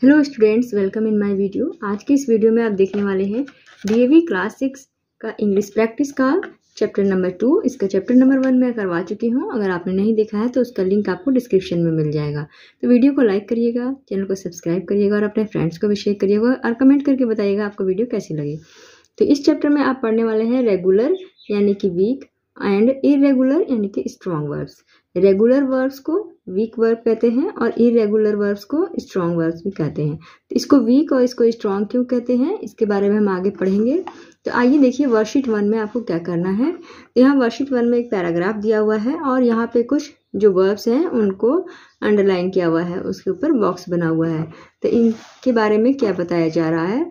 Hello students, welcome in my video. आज की इस वीडियो में आप देखने वाले हैं डीएवी क्लास 6 का इंग्लिश प्रैक्टिस का चैप्टर नंबर 2। इसका चैप्टर नंबर 1 मैं करवा चुकी हूं। अगर आपने नहीं देखा है तो उसका लिंक आपको डिस्क्रिप्शन में मिल जाएगा। तो वीडियो को लाइक करिएगा, चैनल को सब्सक्राइब करिएगा और अपने फ्रेंड्स को भी शेयर करिएगा और कमेंट करके बताइएगा आपको वीडियो कैसी लगी। तो इस चैप्टर में आप पढ़ने वाले हैं रेगुलर यानी कि वीक एंड इरेगुलर यानी कि स्ट्रॉन्ग वर्ब्स। रेगुलर वर्ब्स को वीक वर्ब कहते हैं और इरेगुलर वर्ब्स को स्ट्रॉन्ग वर्ब्स भी कहते हैं। तो इसको वीक और इसको स्ट्रॉन्ग क्यों कहते हैं, इसके बारे में हम आगे पढ़ेंगे। तो आइए देखिए वर्कशीट 1 में आपको क्या करना है। तो यहाँ वर्कशीट 1 में एक पैराग्राफ दिया हुआ है और यहाँ पे कुछ जो वर्ब्स हैं उनको अंडरलाइन किया हुआ है, उसके ऊपर बॉक्स बना हुआ है। तो इनके बारे में क्या बताया जा रहा है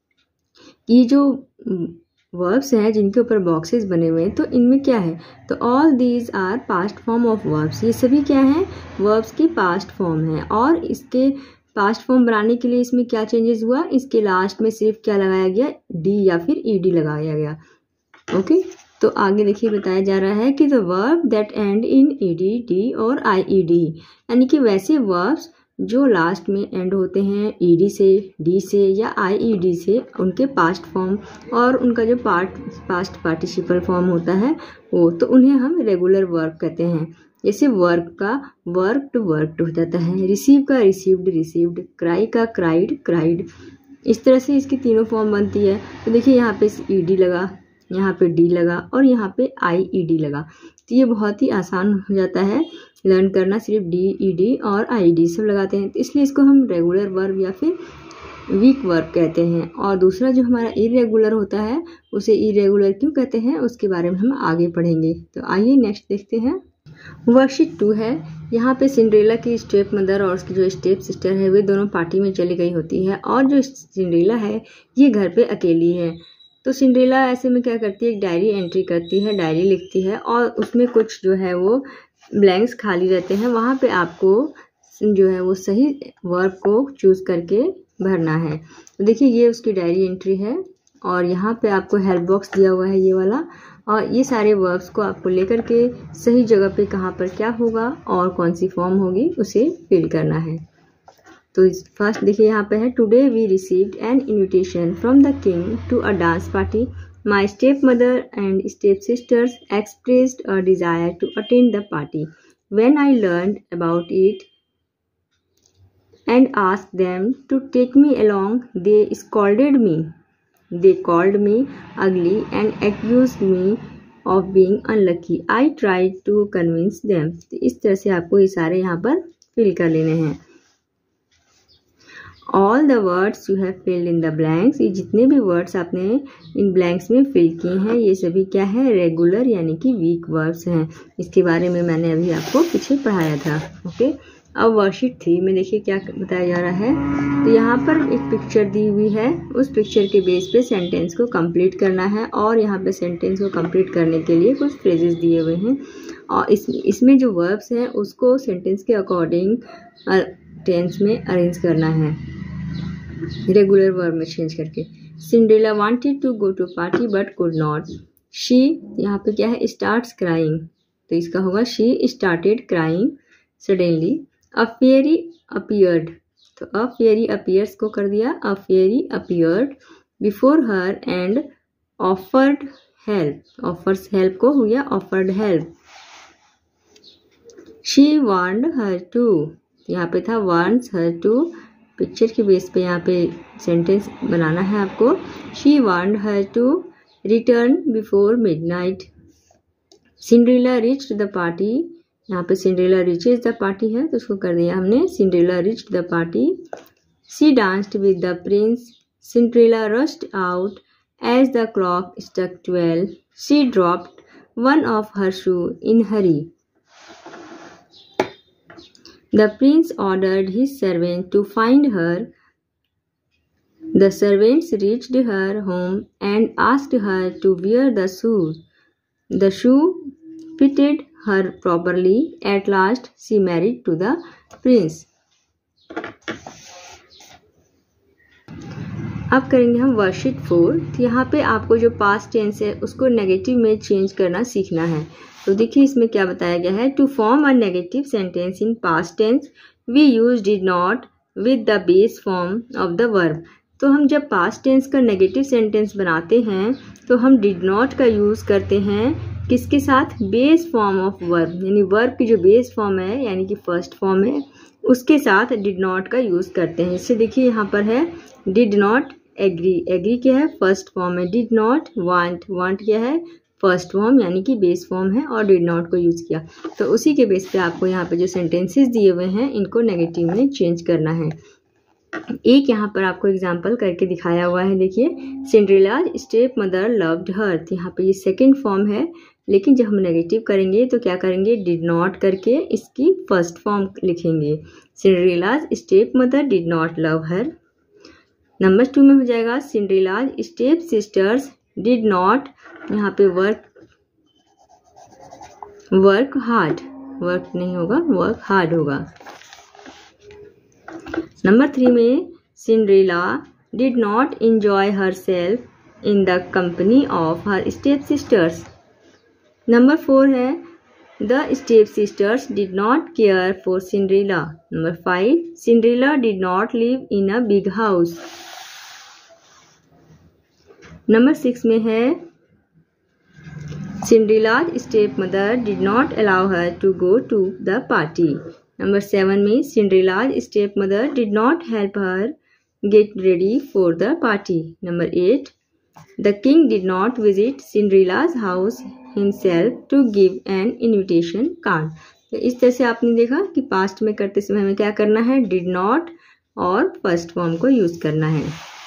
कि जो वर्ब्स हैं जिनके ऊपर बॉक्सेस बने हुए हैं, तो इनमें क्या है, तो all these are past form of verbs. ये सभी क्या हैं, वर्ब्स की पास्ट फॉर्म है। और इसके पास्ट फॉर्म बनाने के लिए इसमें क्या चेंजेस हुआ, इसके लास्ट में सिर्फ क्या लगाया गया, डी या फिर ईडी लगाया गया। ओके, तो आगे देखिए बताया जा रहा है कि the verb that end in ED, D और आईईडी, यानी कि वैसे वर्ब्स जो लास्ट में एंड होते हैं ईडी से, डी से या आईईडी से, उनके पास्ट फॉर्म और उनका जो पास्ट पार्टिसिपल फॉर्म होता है वो, तो उन्हें हम रेगुलर वर्ब कहते हैं। जैसे वर्क का वर्कड हो जाता है, रिसीव का रिसीव्ड, क्राई का क्राइड। इस तरह से इसकी तीनों फॉर्म बनती है। तो देखिए यहाँ पे ईडी लगा, यहाँ पे डी लगा और यहाँ पे आईईडी लगा। तो ये बहुत ही आसान हो जाता है लर्न करना, सिर्फ डी, ईडी और आईडी सब लगाते हैं। तो इसलिए इसको हम रेगुलर वर्ब या फिर वीक वर्ब कहते हैं। और दूसरा जो हमारा इरेगुलर होता है उसे इरेगुलर क्यों कहते हैं, उसके बारे में हम आगे पढ़ेंगे। तो आइए नेक्स्ट देखते हैं। वर्कशीट 2 है। यहाँ पे सिंड्रेला की स्टेप मदर और उसकी जो स्टेप सिस्टर है वे दोनों पार्टी में चली गई होती है और जो सिंड्रेला है ये घर पे अकेली है। तो सिंड्रेला ऐसे में क्या करती है, एक डायरी एंट्री करती है, डायरी लिखती है और उसमें कुछ जो है वो ब्लैंक्स खाली रहते हैं। वहाँ पे आपको जो है वो सही वर्ब को चूज़ करके भरना है। तो देखिए ये उसकी डायरी एंट्री है और यहाँ पे आपको हेल्प बॉक्स दिया हुआ है ये वाला, और ये सारे वर्ब्स को आपको लेकर के सही जगह पे कहाँ पर क्या होगा और कौन सी फॉर्म होगी उसे फिल करना है। तो फर्स्ट देखिए यहाँ पे है, today we received an invitation from the king to a dance party. My stepmother and stepsisters expressed a desire to attend the party. When I learned about it and asked them to take me along, they scolded me. They called me ugly and accused me of being unlucky. I tried to convince them. तो इस तरह से आपको ये सारे यहाँ पर fill कर लेने हैं। All the words you have filled in the blanks, ये जितने भी वर्ड्स आपने इन ब्लैंक्स में फिल किए हैं ये सभी क्या है, रेगुलर यानी कि वीक वर्ड्स हैं। इसके बारे में मैंने अभी आपको पीछे पढ़ाया था। ओके, अब वर्कशीट 3 में देखिए क्या बताया जा रहा है। तो यहाँ पर एक पिक्चर दी हुई है, उस पिक्चर के बेस पे सेंटेंस को कंप्लीट करना है और यहाँ पे सेंटेंस को कंप्लीट करने के लिए कुछ फ्रेजेस दिए हुए हैं और इसमें जो वर्ब्स हैं उसको सेंटेंस के अकॉर्डिंग टेंस में अरेंज करना है, रेगुलर वर्ब में चेंज करके। Cinderella wanted to go to party but could not. She, यहाँ पे क्या है, स्टार्ट्स क्राइंग, तो इसका होगा she started crying suddenly. A fairy appeared, तो अ फेरी अपीयर्स को कर दिया, a fairy appeared before her and offered help. Offers help को हो गया offered help. She warned her to, यहाँ पे था वार्न्स हर टू, पिक्चर के बेस पे यहाँ पे सेंटेंस बनाना है आपको। She warned her to return before midnight. Cinderella reached the party, यहाँ पे सिंड्रेला रीचेज द पार्टी है तो उसको कर दिया हमने Cinderella reached the party. She danced with the prince. Cinderella rushed out as the clock struck 12। She dropped one of her shoe in hurry. The prince ordered his servant to find her. The servants reached her home and asked her to wear the shoes. The shoe fitted her properly. At last, she married to the prince. अब करेंगे हम worksheet 4। तो यहाँ पे आपको जो past tense है उसको नेगेटिव में चेंज करना सीखना है। तो देखिए इसमें क्या बताया गया है, to form a negative sentence in past tense we use did not, with the base form of the verb. तो हम जब पास्ट टेंस का नेगेटिव सेंटेंस बनाते हैं तो हम डिड नॉट का यूज़ करते हैं किसके साथ, बेस फॉर्म ऑफ वर्ब, यानी वर्ब की जो बेस फॉर्म है यानी कि फर्स्ट फॉर्म है उसके साथ डिड नॉट का यूज़ करते हैं। इससे देखिए यहाँ पर है डिड नॉट एग्री, एग्री क्या है, फर्स्ट फॉर्म है, डिड नॉट वांट, वांट क्या है, फर्स्ट फॉर्म यानी कि बेस फॉर्म है, और डिड नॉट को यूज़ किया। तो उसी के बेस पे आपको यहाँ पे जो सेंटेंसेस दिए हुए हैं इनको नेगेटिव में चेंज करना है। एक यहाँ पर आपको एग्जाम्पल करके दिखाया हुआ है, देखिए Cinderella step mother loved her. यहाँ पे ये सेकेंड फॉर्म है, लेकिन जब हम नेगेटिव करेंगे तो क्या करेंगे, डिड नॉट करके इसकी फर्स्ट फॉर्म लिखेंगे। Cinderella's step mother did not love her. Number 2 में हो जाएगा Cinderella's step sisters did not, यहाँ पे वर्क हार्ड, वर्क नहीं होगा, वर्क हार्ड होगा। नंबर 3 में Cinderella did not enjoy herself in the company of her step sisters। Number 4 है the step sisters did not care for Cinderella। Number 5 Cinderella did not live in a big house। नंबर 6 में है Cinderella's stepmother did not allow her to go to the party। Number 7 में Cinderella's stepmother did not help her get ready for the party। Number 8 the king did not visit Cinderella's house himself to give an invitation card। तो इस तरह से आपने देखा कि past में करते समय हमें क्या करना है, डिड नॉट और फर्स्ट फॉर्म को यूज करना है।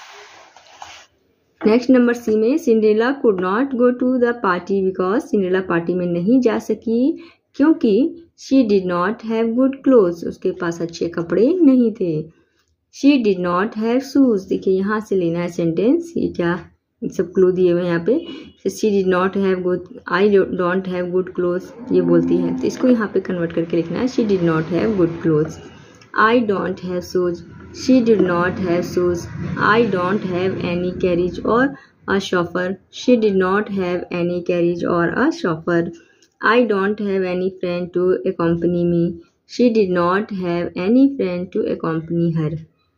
नेक्स्ट नंबर सी में Cinderella could not go to the party because, Cinderella पार्टी में नहीं जा सकी क्योंकि she did not have good clothes, उसके पास अच्छे कपड़े नहीं थे। She did not have shoes, देखिए यहाँ से लेना है सेंटेंस, ये क्या सब क्लू दिए हुए हैं यहाँ पे। She did not have good, I don't have good clothes ये बोलती है, तो इसको यहाँ पे कन्वर्ट करके लिखना है she did not have good clothes. I don't have shoes, she did not have shoes. I don't have any carriage or a chauffeur, she did not have any carriage or a chauffeur. I don't have any friend to accompany me, she did not have any friend to accompany her.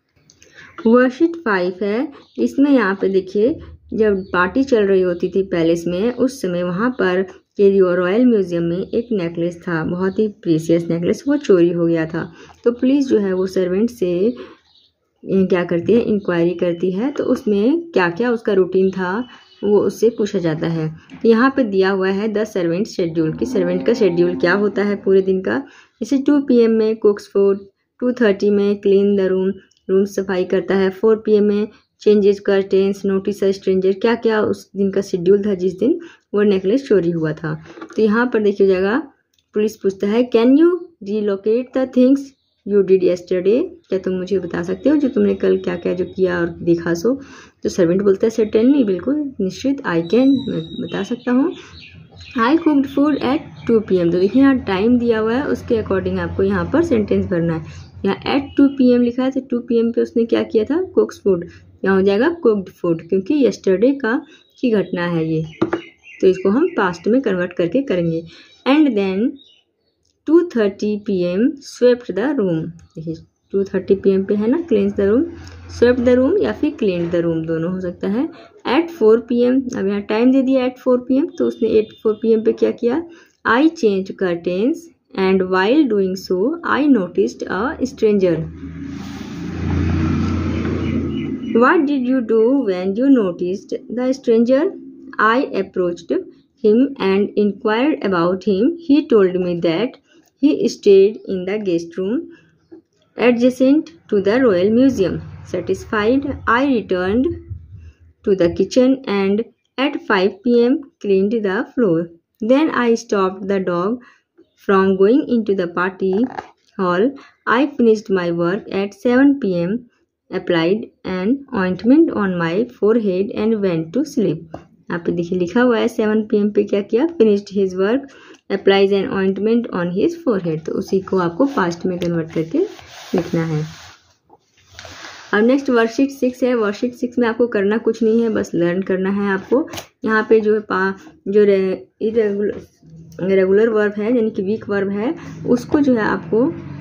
Worksheet 5 है, इसमें यहाँ पे देखिए जब party चल रही होती थी पैलेस में, उस समय वहाँ पर के रॉयल म्यूजियम में एक नेकलेस था, बहुत ही प्रीशियस नेकलेस, वो चोरी हो गया था। तो पुलिस जो है वो सर्वेंट से क्या करती है, इंक्वायरी करती है, तो उसमें क्या क्या उसका रूटीन था वो उससे पूछा जाता है। तो यहाँ पे दिया हुआ है द सर्वेंट शेड्यूल, कि सर्वेंट का शेड्यूल क्या होता है पूरे दिन का। जैसे 2 PM में कुक्स फूड, 2:30 में क्लीन द रूम सफाई करता है, 4 PM में चेंजेस कर्टेंस, नोटिस स्ट्रेंजर, क्या क्या उस दिन का शेड्यूल था जिस दिन वो नेकलेस चोरी हुआ था। तो यहाँ पर देखिए जाएगा पुलिस पूछता है can you relocate the things you did yesterday, क्या तुम मुझे बता सकते हो जो तुमने कल क्या क्या जो किया और देखा सो। तो सर्वेंट बोलता है सर्टेनली, बिल्कुल निश्चित, आई कैन, मैं बता सकता हूँ। I cooked food at 2 PM, तो देखिए यहाँ टाइम दिया हुआ है, उसके अकॉर्डिंग आपको यहाँ पर सेंटेंस भरना है। यहाँ एट 2 PM लिखा है तो 2 PM पे उसने क्या किया था, कुक्स फूड, यहाँ हो जाएगा कुक्ड फूड क्योंकि येस्टरडे की घटना है ये, तो इसको हम पास्ट में कन्वर्ट करके करेंगे। And then 2:30 PM swept the room, देखिए 2:30 PM पे है ना, cleans the room, swept the room या फिर क्लीन द रूम दोनों हो सकता है। एट 4 PM, अब यहाँ टाइम दे दिया एट 4 PM, तो उसने 4 PM पे क्या किया, I change curtains and while doing so I noticed a stranger. What did you do when you noticed the stranger? I approached him and inquired about him. He told me that he stayed in the guest room adjacent to the Royal Museum. Satisfied, I returned to the kitchen and at 5 PM cleaned the floor. Then I stopped the dog from going into the party hall. I finished my work at 7 PM. Applied an ointment on my forehead and went to sleep. यहाँ पे देखिए लिखा हुआ है 7 PM पे क्या किया, finished his work, applies an ointment on his forehead, तो उसी को आपको पास्ट में कन्वर्ट करके लिखना है। अब नेक्स्ट वर्कशीट 6 है। वर्कशीट 6 में आपको करना कुछ नहीं है, बस लर्न करना है आपको। यहाँ पे जो रेगुलर वर्ब है यानी कि वीक वर्ब है, उसको जो है आपको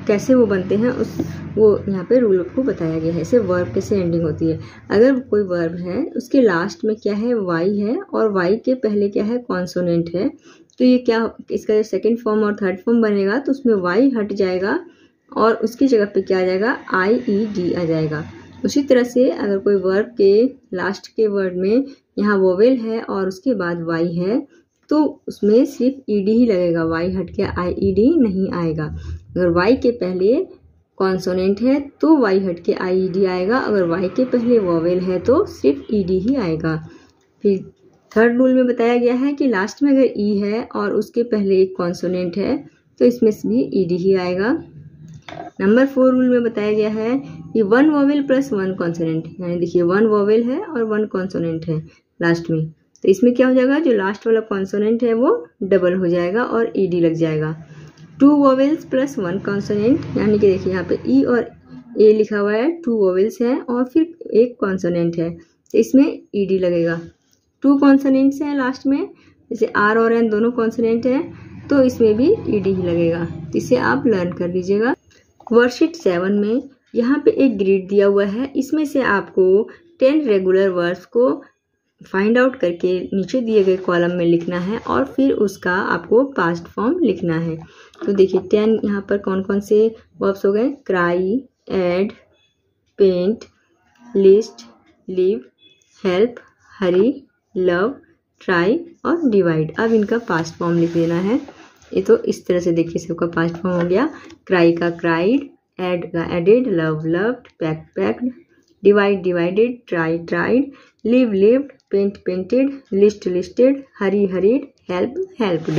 कैसे वो बनते हैं वो यहाँ पे रूल आपको बताया गया है। ऐसे वर्ब कैसे एंडिंग होती है। अगर कोई वर्ब है उसके लास्ट में क्या है, वाई है, और वाई के पहले क्या है, कॉन्सोनेंट है, तो ये क्या, इसका जो सेकेंड फॉर्म और थर्ड फॉर्म बनेगा तो उसमें वाई हट जाएगा और उसकी जगह पे क्या आ जाएगा, IED आ जाएगा। उसी तरह से अगर कोई वर्ब के लास्ट के वर्ड में यहाँ वोवेल है और उसके बाद वाई है तो उसमें सिर्फ ED ही लगेगा, वाई हट के IED नहीं आएगा। अगर वाई के पहले कॉन्सोनेंट है तो वाई हट के IED आएगा, अगर वाई के पहले वोवेल है तो सिर्फ ED ही आएगा। फिर थर्ड रूल में बताया गया है कि लास्ट में अगर E है और उसके पहले एक कॉन्सोनेंट है तो इसमें भी ED ही आएगा। नंबर 4 रूल में बताया गया है कि 1 वोवेल प्लस 1 कॉन्सोनेंट, यानी देखिए 1 वोवेल है और 1 कॉन्सोनेंट है लास्ट में, तो इसमें क्या हो जाएगा, जो लास्ट वाला कॉन्सोनेंट है वो डबल हो जाएगा और ED लग जाएगा। 2 वोवेल्स प्लस 1 कॉन्सोनेंट, यानी कि देखिए यहाँ पे E और A लिखा हुआ है, 2 वोवेल्स हैं और फिर एक कॉन्सोनेंट है, तो इसमें ED लगेगा। 2 कॉन्सोनेंट्स हैं लास्ट में, जैसे R और N दोनों कॉन्सोनेंट हैं तो इसमें भी ED ही लगेगा। इसे आप लर्न कर लीजिएगा। वर्कशीट 7 में यहाँ पे एक ग्रिड दिया हुआ है, इसमें से आपको 10 रेगुलर वर्ब्स को फाइंड आउट करके नीचे दिए गए कॉलम में लिखना है और फिर उसका आपको पास्ट फॉर्म लिखना है। तो देखिए 10 यहाँ पर कौन कौन से वर्ब्स हो गए, cry, add, paint, list, live, help, hurry, love, try और डिवाइड। अब इनका पास्ट फॉर्म लिख देना है। ये तो इस तरह से देखिए सबका पास्ट फॉर्म हो गया, क्राई का क्राइड, एड का added, love loved, pack packed, divide divided, try tried, live lived, paint painted, list listed, hurry hurried, help helped.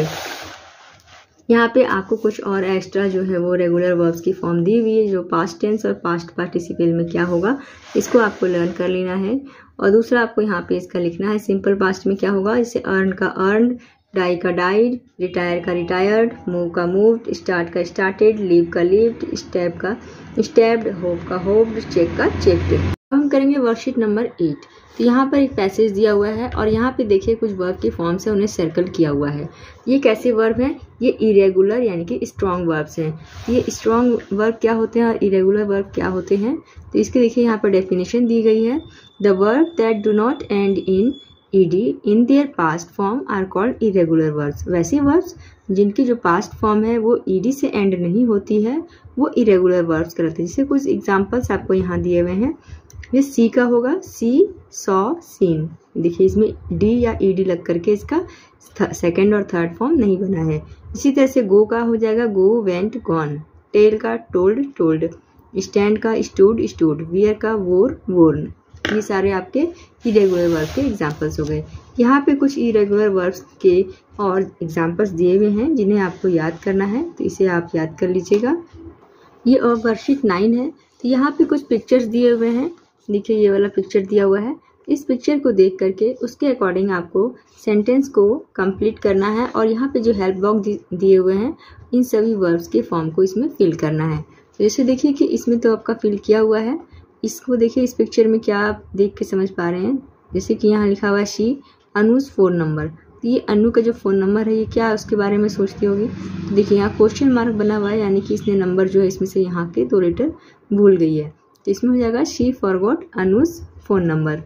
यहाँ पे आपको कुछ और एक्स्ट्रा जो है वो रेगुलर वर्ब्स की फॉर्म दी हुई है, जो पास्ट टेंस और पास्ट पार्टिसिपल में क्या होगा इसको आपको लर्न कर लेना है। और दूसरा आपको यहाँ पे इसका लिखना है सिंपल पास्ट में क्या होगा, जैसे अर्न का अर्नड, डाई का डाइड, रिटायर का रिटायर्ड, मूव का मूव्ड, स्टार्ट का स्टार्टेड, लीव का लीव्ड, स्टेप का स्टेप्ड, होप का होप्ड, चेक का चेक्ड। हम करेंगे वर्कशीट नंबर 8। तो यहाँ पर एक पैसेज दिया हुआ है और यहाँ पे देखिए कुछ वर्ब के फॉर्म से उन्हें सर्कल किया हुआ है। ये कैसे वर्ब हैं, ये इरेगुलर यानी कि स्ट्रॉन्ग वर्ब्स हैं। ये स्ट्रॉन्ग वर्ब क्या होते हैं और इरेगुलर वर्ब क्या होते हैं, तो इसके देखिए यहाँ पर डेफिनेशन दी गई है। The verb that do not end in ED in their past form are called irregular verbs। वैसे verbs जिनकी जो past form है वो ED से end नहीं होती है वो irregular verbs कहलाते हैं। जैसे कुछ एग्जाम्पल्स आपको यहाँ दिए हुए हैं। ये C का होगा, see, saw, seen। देखिए इसमें D या ED लग करके इसका सेकेंड और थर्ड फॉर्म नहीं बना है। इसी तरह से go का हो जाएगा go, went, gone। tell का told, told। stand का stood, stood। wear का wore, worn। ये सारे आपके इरेगुलर वर्ब के एग्जाम्पल्स हो गए। यहाँ पे कुछ इरेगुलर वर्ब्स के और एग्जाम्पल्स दिए हुए हैं जिन्हें आपको याद करना है, तो इसे आप याद कर लीजिएगा। ये और वर्कशीट 9 है। तो यहाँ पे कुछ पिक्चर्स दिए हुए हैं। देखिए ये वाला पिक्चर दिया हुआ है, इस पिक्चर को देख करके उसके अकॉर्डिंग आपको सेंटेंस को कंप्लीट करना है और यहाँ पे जो हेल्प बॉक्स दिए हुए हैं इन सभी वर्ब्स के फॉर्म को इसमें फिल करना है। तो जैसे देखिए कि इसमें तो आपका फिल किया हुआ है, इसको देखिए इस पिक्चर में क्या आप देख के समझ पा रहे हैं। जैसे कि यहाँ लिखा हुआ है शी अनुज फ़ोन नंबर, तो ये अनु का जो फ़ोन नंबर है ये क्या उसके बारे में सोचती होगी। तो देखिए यहाँ क्वेश्चन मार्क बना हुआ है, यानी कि इसने नंबर जो है इसमें से यहाँ के 2 लेटर भूल गई है, तो इसमें हो जाएगा she forgot Anuj phone number.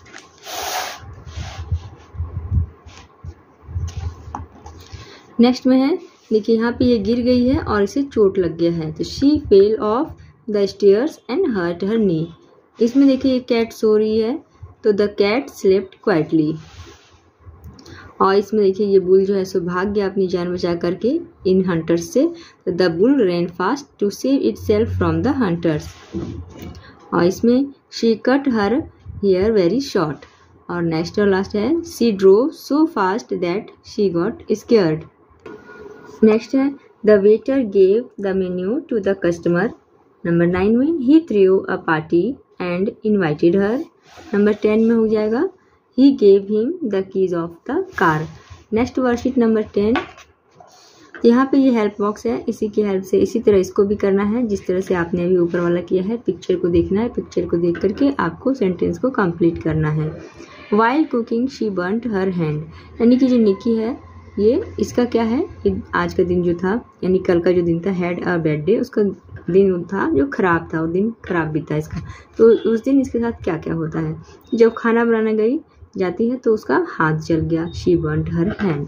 Next में है, देखिए यहाँ पे ये गिर गई है और इसे चोट लग गया है, तो she fell off the stairs and hurt her knee. इसमें देखिए एक कैट सो रही है, तो द कैट स्लेप्ट क्वाइटली। और इसमें देखिए ये बुल जो है सो भाग गया अपनी जान बचा करके इन हंटर्स से, तो the bull ran fast to save itself from the hunters. और इसमें she cut her hair very short. और नेक्स्ट और लास्ट है she drove so fast that she got scared. Next है the waiter gave the menu to the customer. Number 9 में he threw a party and invited her. Number 10 में हो जाएगा he gave him the keys of the car. Next worksheet number 10, यहाँ पे ये help box है, इसी की हेल्प से इसी तरह इसको भी करना है जिस तरह से आपने अभी ऊपर वाला किया है। पिक्चर को देखना है, पिक्चर को देख करके आपको सेंटेंस को कंप्लीट करना है। While cooking she burnt her hand, यानी कि जो निकी है ये इसका क्या है, आज का दिन जो था यानी कल का जो दिन था हैड अ बैड डे, उसका दिन था जो खराब था, वो दिन खराब बीता इसका। तो उस दिन इसके साथ क्या क्या होता है, जब खाना बनाने जाती है तो उसका हाथ जल गया, शी बर्न्ड हर हैंड।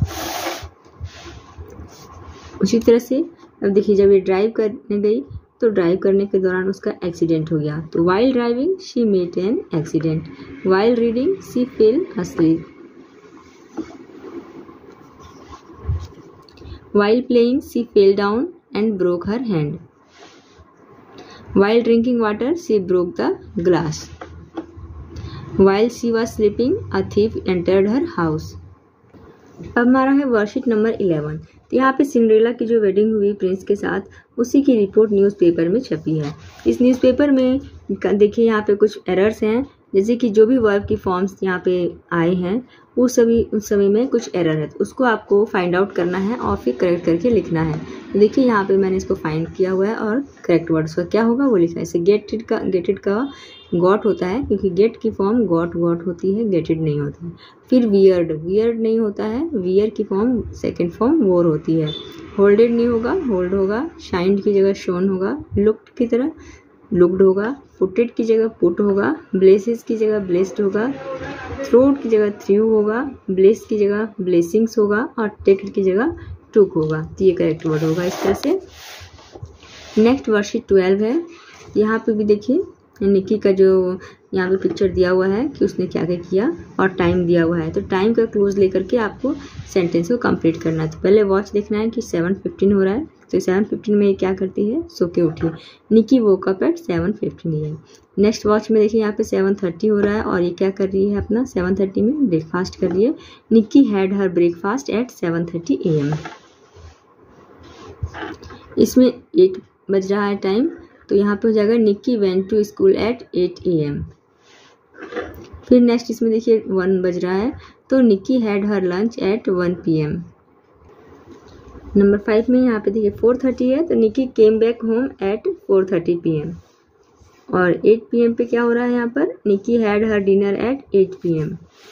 उसी तरह से अब देखिए जब ये ड्राइव करने गई तो ड्राइव करने के दौरान उसका एक्सीडेंट हो गया, तो while driving she met an accident, while reading she fell asleep, while playing she fell down and broke her hand, while drinking water she broke the glass, while she was sleeping a thief entered her house। अब हमारा है worksheet number 11। तो यहाँ पे Cinderella की जो wedding हुई Prince के साथ, उसी की रिपोर्ट न्यूज़पेपर में छपी है। इस न्यूज़पेपर में देखिए यहाँ पे कुछ एरर्स हैं, जैसे कि जो भी वर्ब की फॉर्म्स यहाँ पे आए हैं उस समय में कुछ एरर है, तो उसको आपको फाइंड आउट करना है और फिर करेक्ट करके लिखना है। तो देखिए यहाँ पे मैंने इसको फाइंड किया हुआ है और करेक्ट वर्ड उसका क्या होगा वो लिखा है। जैसे गेटेड का गॉट होता है, क्योंकि गेट की फॉर्म गॉट होती है, गेटेड नहीं होता है। फिर वियर्ड नहीं होता है, वियर की फॉर्म सेकेंड फॉर्म वोर होती है। होल्डेड नहीं होगा, होल्ड होगा। शाइंड की जगह शोन होगा, लुक्ड की तरह लुक्ड होगा। पुटेड की जगह पुट होगा, ब्लेसेस की जगह ब्लेस्ड होगा, थ्रोड की जगह थ्रू होगा, ब्लेस की जगह ब्लेसिंग्स होगा और टेक्ड की जगह टुक होगा। तो ये करेक्ट वर्ड होगा इस तरह से। नेक्स्ट वर्कशीट 12 है। यहाँ पे भी देखिए निक्की का जो यहाँ पे पिक्चर दिया हुआ है कि उसने क्या क्या किया और टाइम दिया हुआ है, तो टाइम का क्लोज लेकर के आपको सेंटेंस को कंप्लीट करना है। तो पहले वॉच देखना है कि 7:15 हो रहा है, तो 7:15 में ये क्या करती है, सो के उठी। Nikki woke up at 7:15 AM। Next watch में देखिए यहाँ पे 7:30 हो रहा है और ये क्या कर रही है, अपना 7:30 में ब्रेकफास्ट कर रही है। Nikki had her breakfast at 7:30 AM। इसमें 8 बज रहा है टाइम, तो यहाँ पे हो जाएगा Nikki went to school at 8 AM। फिर नेक्स्ट इसमें देखिए 1 बज रहा है, तो Nikki had her lunch at 1 PM। Number 5 में यहाँ पे देखिए 4:30 है, तो Nikki came back home at 4:30 PM। और 8 PM पे क्या हो रहा है यहाँ पर, Nikki had her dinner at 8 PM।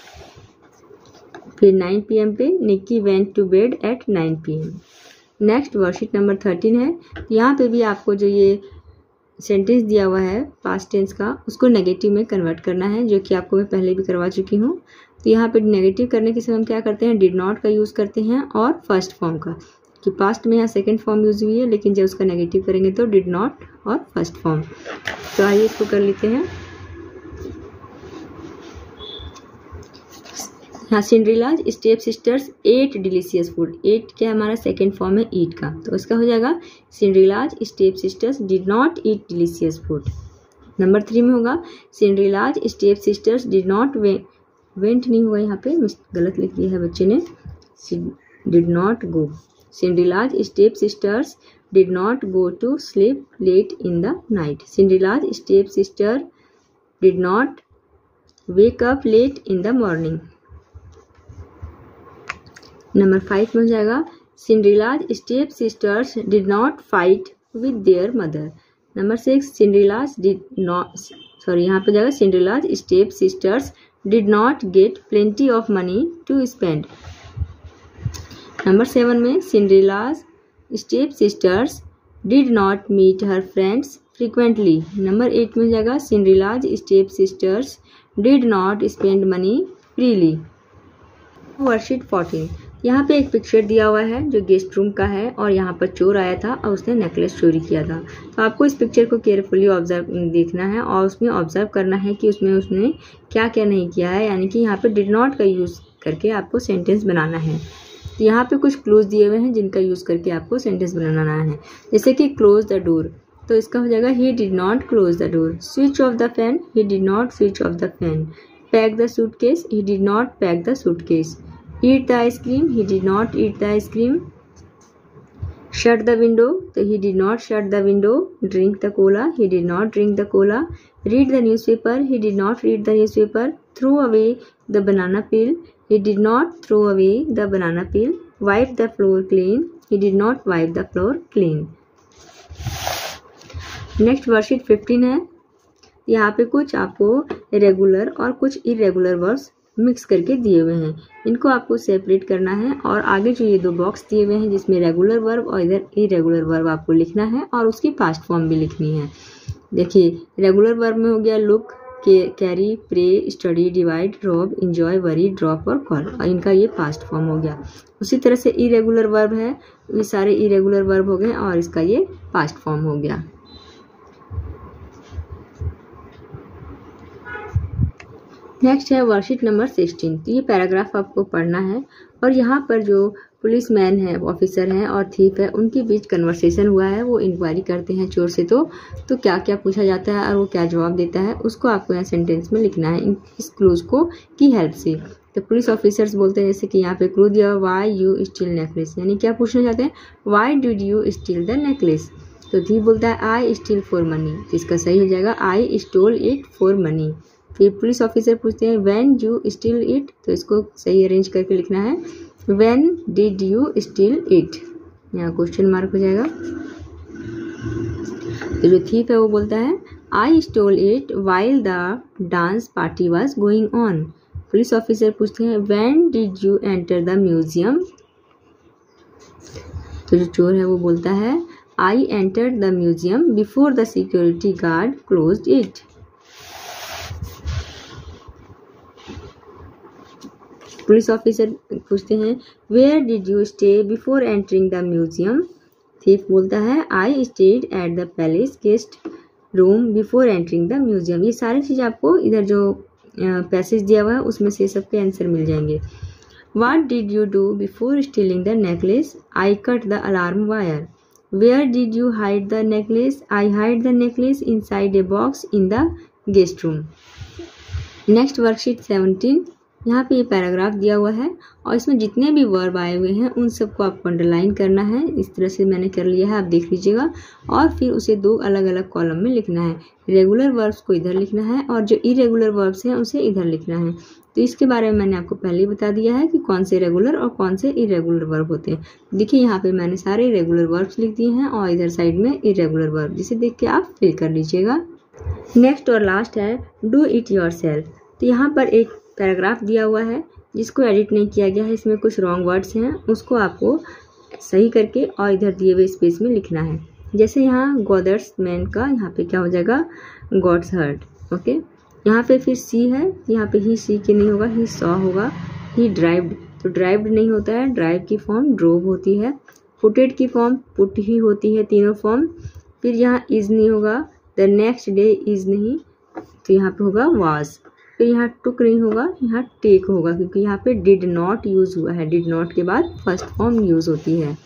फिर 9 PM पे Nikki went to bed at 9 PM। Next worksheet number 13 है। यहाँ पे भी आपको जो ये सेंटेंस दिया हुआ है पास्ट टेंस का, उसको नेगेटिव में कन्वर्ट करना है, जो कि आपको मैं पहले भी करवा चुकी हूँ। तो यहाँ पे नेगेटिव करने के समय हम क्या करते हैं, डिड नॉट का यूज़ करते हैं और फर्स्ट फॉर्म का, कि पास्ट में यहाँ सेकंड फॉर्म यूज हुई है, लेकिन जब उसका नेगेटिव करेंगे तो डिड नॉट और फर्स्ट फॉर्म। तो आइए इसको कर लेते हैं। हाँ, Cinderella's step sisters ate delicious food. Ate क्या है, हमारा सेकेंड फॉर्म है ईट का, तो इसका हो जाएगा Cinderella's step sisters did not eat delicious food. Number 3 में होगा Cinderella's step sisters did not went नहीं होगा, यहाँ पे गलत लिख दिया है बच्चे ने, did not go. Cinderella's step sisters did not go to sleep late in the night. Cinderella's step sister did not wake up late in the morning. Number 5 में हो जाएगा Cinderella's step sisters did not fight with their mother. Number 6 Cinderella's did not, sorry यहाँ पे जाएगा Cinderella's step sisters did not get plenty of money to spend. Number 7 में Cinderella's step sisters did not meet her friends frequently. Number 8 में जाएगा Cinderella's step sisters did not spend money freely. Worksheet 14। यहाँ पे एक picture दिया हुआ है जो गेस्ट रूम का है और यहाँ पर चोर आया था और उसने नेकलेस चोरी किया था। तो आपको इस पिक्चर को केयरफुली ऑब्जर्व देखना है और उसमें ऑब्जर्व करना है कि उसमें उसने क्या क्या नहीं किया है, यानी कि यहाँ पे डिड नॉट का यूज़ करके आपको सेंटेंस बनाना है। तो यहाँ पे कुछ क्लूज दिए हुए हैं जिनका यूज़ करके आपको सेंटेंस बनाना है, जैसे कि क्लोज द डोर, तो इसका हो जाएगा he did not close the door. Switch off the fan, he did not switch off the fan. Pack the suitcase, he did not pack the suitcase. Eat the ice cream, he did not eat the ice cream. Shut the window, so he did not shut the window. Drink the cola, he did not drink the cola. Read the newspaper, he did not read the newspaper. Throw away the banana peel, he did not throw away the banana peel. Wipe the floor clean, he did not wipe the floor clean. Next worksheet 15 है। यहाँ पे कुछ आपको regular और कुछ irregular verbs mix करके दिए हुए हैं। इनको आपको सेपरेट करना है और आगे जो ये 2 बॉक्स दिए हुए हैं जिसमें रेगुलर वर्ब और इधर इरेगुलर वर्ब आपको लिखना है और उसकी पास्ट फॉर्म भी लिखनी है। देखिए रेगुलर वर्ब में हो गया look, carry, pray, study, divide, rob, enjoy, worry, drop और कॉल, और इनका ये पास्ट फॉर्म हो गया। उसी तरह से इरेगुलर वर्ब है, ये सारे इरेगुलर वर्ब हो गए और इसका ये पास्ट फॉर्म हो गया। नेक्स्ट है वर्कशीट नंबर 16। तो ये पैराग्राफ आपको पढ़ना है और यहाँ पर जो पुलिसमैन है, ऑफिसर हैं और थीफ है, उनके बीच कन्वर्सेशन हुआ है। वो इंक्वायरी करते हैं चोर से तो क्या क्या पूछा जाता है और वो क्या जवाब देता है उसको आपको यहाँ सेंटेंस में लिखना है इस क्लूज को की हेल्प से। तो पुलिस ऑफिसर्स बोलते हैं, जैसे कि यहाँ पे क्लू दिया, वाई यू स्टील नेकलेस, यानी क्या पूछना चाहते हैं, why did you steal the necklace. तो थीफ बोलता है आई स्टील फॉर मनी, तो इसका सही हो जाएगा I stole it for money. फिर पुलिस ऑफिसर पूछते हैं व्हेन यू स्टील इट, तो इसको सही अरेंज करके लिखना है when did you steal it, यहाँ क्वेश्चन मार्क हो जाएगा। तो जो थीफ है वो बोलता है I stole it while the dance party was going on. Police officer पूछते हैं when did you enter the museum. तो जो चोर है वो बोलता है I entered the museum before the security guard closed it. Police officer पूछते हैं where did you stay before entering the museum. Thief बोलता है I stayed at the palace guest room before entering the museum. ये सारी चीज़ आपको इधर जो passage दिया हुआ है उसमें से सबके आंसर मिल जाएंगे। What did you do before stealing the necklace, I cut the alarm wire. Where did you hide the necklace, I hide the necklace inside a box in the guest room. Next worksheet 17। यहाँ पे ये paragraph दिया हुआ है और इसमें जितने भी वर्ब आए हुए हैं उन सबको आपको अंडरलाइन करना है। इस तरह से मैंने कर लिया है, आप देख लीजिएगा। और फिर उसे 2 अलग अलग कॉलम में लिखना है। रेगुलर वर्ब्स को इधर लिखना है और जो इरेगुलर वर्ब्स हैं उसे इधर लिखना है। तो इसके बारे में मैंने आपको पहले ही बता दिया है कि कौन से रेगुलर और कौन से इरेगुलर वर्ब होते हैं। देखिए यहाँ पे मैंने सारे रेगुलर वर्ब्स लिख दिए हैं और इधर साइड में इरेगुलर वर्ब, जिसे देख के आप फिल कर लीजिएगा। नेक्स्ट और लास्ट है डू इट योरसेल्फ। तो यहाँ पर एक पैराग्राफ दिया हुआ है जिसको एडिट नहीं किया गया है, इसमें कुछ रॉन्ग वर्ड्स हैं, उसको आपको सही करके और इधर दिए हुए स्पेस में लिखना है। जैसे यहाँ गॉदर्स मैन का यहाँ पे क्या हो जाएगा गॉड्स हर्ट। ओके, यहाँ पे फिर सी है, यहाँ पे ही सी के नहीं होगा, ही सॉ होगा। ही ड्राइव्ड, तो ड्राइव्ड नहीं होता है, ड्राइव की फॉर्म ड्रोव होती है। पुटेड की फॉर्म पुट ही होती है, तीनों फॉर्म। फिर यहाँ इज नहीं होगा, द नेक्स्ट डे इज नहीं, तो यहाँ पे होगा वाज। फिर यहाँ टुक नहीं होगा, यहाँ टेक होगा, क्योंकि यहाँ पे डिड नॉट यूज हुआ है। डिड नॉट के बाद फर्स्ट फॉर्म यूज होती है।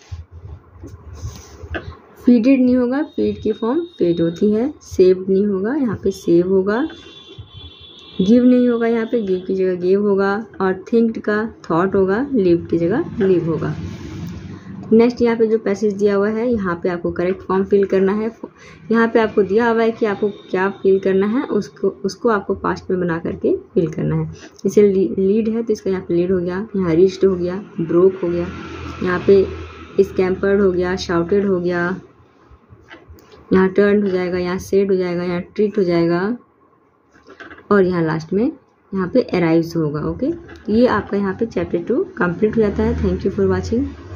फीडेड नहीं होगा, फीड की फॉर्म फेड होती है। सेव्ड नहीं होगा, यहाँ पे सेव होगा। गिव नहीं होगा, यहाँ पे गिव की जगह गिव होगा। और थिंक्ड का थॉट होगा, लिव की जगह लिव होगा। नेक्स्ट यहाँ पे जो पैसेज दिया हुआ है यहाँ पे आपको करेक्ट फॉर्म फिल करना है। यहाँ पे आपको दिया हुआ है कि आपको क्या फिल करना है, उसको आपको पास्ट में बना करके फिल करना है। जैसे लीड है तो इसका यहाँ पे लीड हो गया, यहाँ रीच्ड हो गया, ब्रोक हो गया, यहाँ पे स्कैम्पर्ड हो गया, शाउटेड हो गया, यहाँ टर्न हो जाएगा, यहाँ सेड हो जाएगा, यहाँ ट्रीट हो जाएगा और यहाँ लास्ट में यहाँ पे अराइव्स होगा। ओके, ये आपका यहाँ पे चैप्टर 2 कंप्लीट हो जाता है। Thank you for watching.